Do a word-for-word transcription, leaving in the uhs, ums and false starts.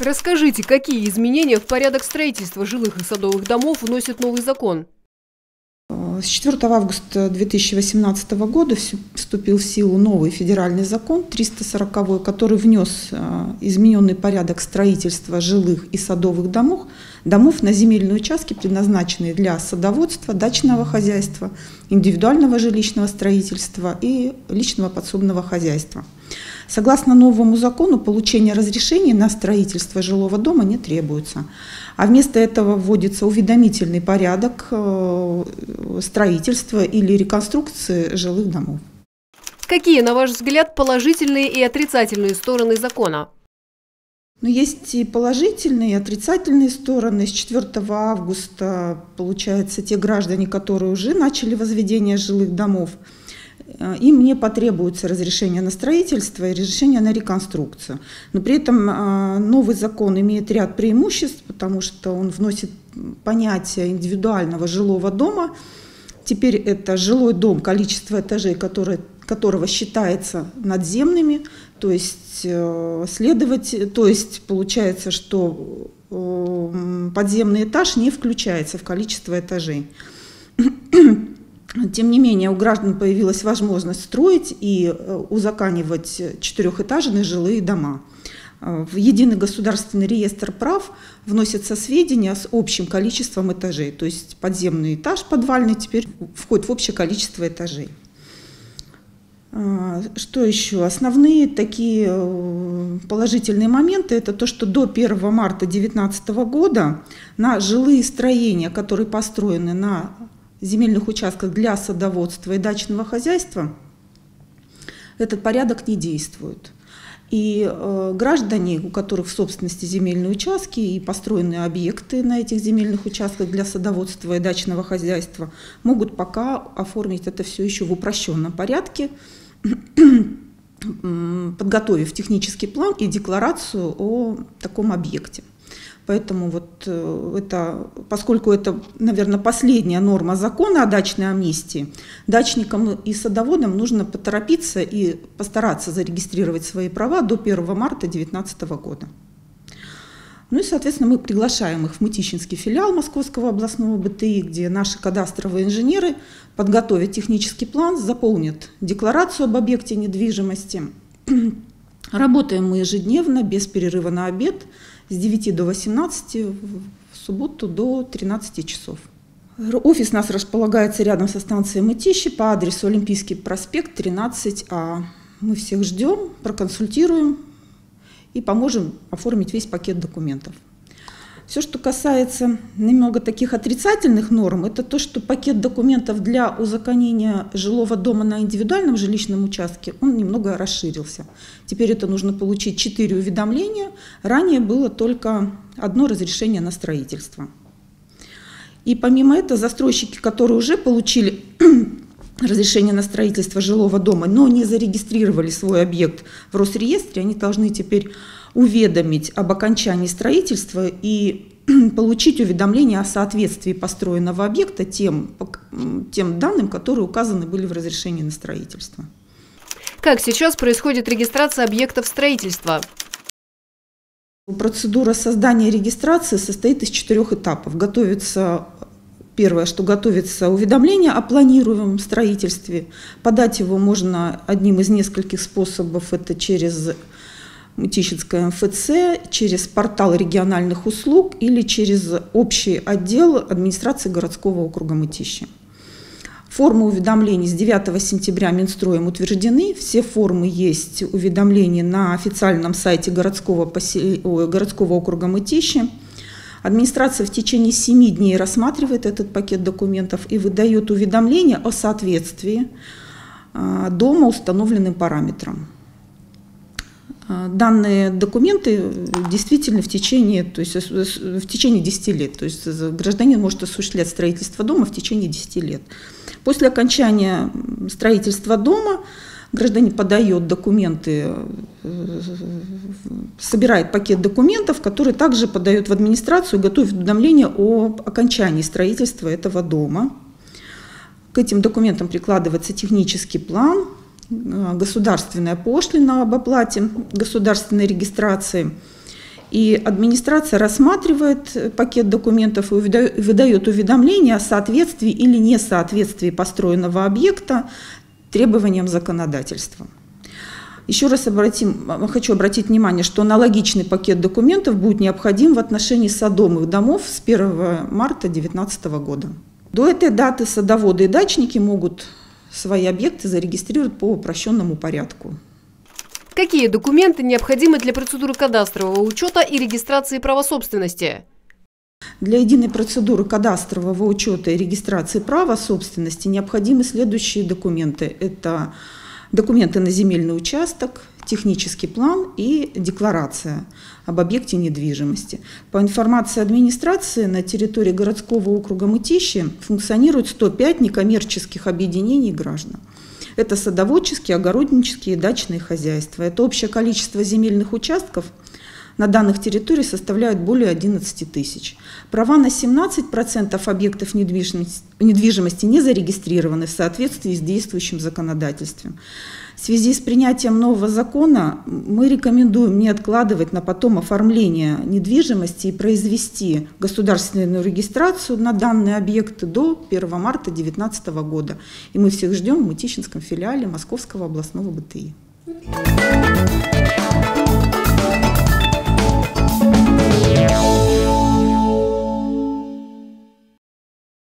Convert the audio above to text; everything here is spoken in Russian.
Расскажите, какие изменения в порядок строительства жилых и садовых домов вносит новый закон? С четвёртого августа две тысячи восемнадцатого года вступил в силу новый федеральный закон триста сороковой, который внес измененный порядок строительства жилых и садовых домов, домов на земельные участки, предназначенные для садоводства, дачного хозяйства, индивидуального жилищного строительства и личного подсобного хозяйства. Согласно новому закону, получение разрешения на строительство жилого дома не требуется, а вместо этого вводится уведомительный порядок строительства или реконструкции жилых домов. Какие, на ваш взгляд, положительные и отрицательные стороны закона? Но есть и положительные, и отрицательные стороны. С четвёртого августа, получается, те граждане, которые уже начали возведение жилых домов, им не потребуется разрешение на строительство и разрешение на реконструкцию. Но при этом новый закон имеет ряд преимуществ, потому что он вносит понятие индивидуального жилого дома. Теперь это жилой дом, количество этажей, которые, которого считается надземными, то есть, следовать, то есть получается, что подземный этаж не включается в количество этажей. Тем не менее, у граждан появилась возможность строить и узаконивать четырехэтажные жилые дома. В единый государственный реестр прав вносятся сведения с общим количеством этажей, то есть подземный этаж, подвальный, теперь входит в общее количество этажей. Что еще? Основные такие положительные моменты – это то, что до первого марта две тысячи девятнадцатого года на жилые строения, которые построены на земельных участках для садоводства и дачного хозяйства, этот порядок не действует. И э, граждане, у которых в собственности земельные участки и построены объекты на этих земельных участках для садоводства и дачного хозяйства, могут пока оформить это все еще в упрощенном порядке, подготовив технический план и декларацию о таком объекте. Поэтому вот это, поскольку это, наверное, последняя норма закона о дачной амнистии, дачникам и садоводам нужно поторопиться и постараться зарегистрировать свои права до первого марта две тысячи девятнадцатого года. Ну и, соответственно, мы приглашаем их в Мытищинский филиал Московского областного бэ тэ и, где наши кадастровые инженеры подготовят технический план, заполнят декларацию об объекте недвижимости. Работаем мы ежедневно, без перерыва на обед, с девяти до восемнадцати, в субботу до тринадцати часов. Офис у нас располагается рядом со станцией Мытищи по адресу Олимпийский проспект, тринадцать А. Мы всех ждем, проконсультируем и поможем оформить весь пакет документов. Все, что касается немного таких отрицательных норм, это то, что пакет документов для узаконения жилого дома на индивидуальном жилищном участке, он немного расширился. Теперь это нужно получить четыре уведомления, ранее было только одно разрешение на строительство. И помимо этого, застройщики, которые уже получили разрешение на строительство жилого дома, но не зарегистрировали свой объект в Росреестре, они должны теперь уведомить об окончании строительства и получить уведомление о соответствии построенного объекта тем, тем данным, которые указаны были в разрешении на строительство. Как сейчас происходит регистрация объектов строительства? Процедура создания и регистрации состоит из четырех этапов. Готовится Первое, что готовится уведомление о планируемом строительстве. Подать его можно одним из нескольких способов. Это через Мытищинское эм эф цэ, через портал региональных услуг или через общий отдел администрации городского округа Мытищи. Формы уведомлений с девятого сентября Минстроем утверждены. Все формы есть уведомления на официальном сайте городского, посел... городского округа Мытищи. Администрация в течение семи дней рассматривает этот пакет документов и выдает уведомление о соответствии дома установленным параметрам. Данные документы действительно в течение, то есть в течение десяти лет. То есть гражданин может осуществлять строительство дома в течение десяти лет. После окончания строительства дома гражданин подает документы, собирает пакет документов, который также подает в администрацию и готовит уведомление о окончании строительства этого дома. К этим документам прикладывается технический план, государственная пошлина об оплате государственной регистрации И администрация рассматривает пакет документов и выдает уведомление о соответствии или несоответствии построенного объекта требованиям законодательства. Еще раз обратим, хочу обратить внимание, что аналогичный пакет документов будет необходим в отношении садовых домов с первого марта две тысячи девятнадцатого года. До этой даты садоводы и дачники могут свои объекты зарегистрировать по упрощенному порядку. Какие документы необходимы для процедуры кадастрового учета и регистрации права собственности? Для единой процедуры кадастрового учета и регистрации права собственности необходимы следующие документы. Это документы на земельный участок, технический план и декларация об объекте недвижимости. По информации администрации, на территории городского округа Мытищи функционирует сто пять некоммерческих объединений граждан. Это садоводческие, огороднические и дачные хозяйства. Это общее количество земельных участков на данных территориях составляет более одиннадцати тысяч. Права на семнадцать процентов объектов недвижимости, недвижимости не зарегистрированы в соответствии с действующим законодательством. В связи с принятием нового закона мы рекомендуем не откладывать на потом оформление недвижимости и произвести государственную регистрацию на данные объекты до первого марта две тысячи девятнадцатого года. И мы всех ждем в Мытищинском филиале Московского областного бэ тэ и.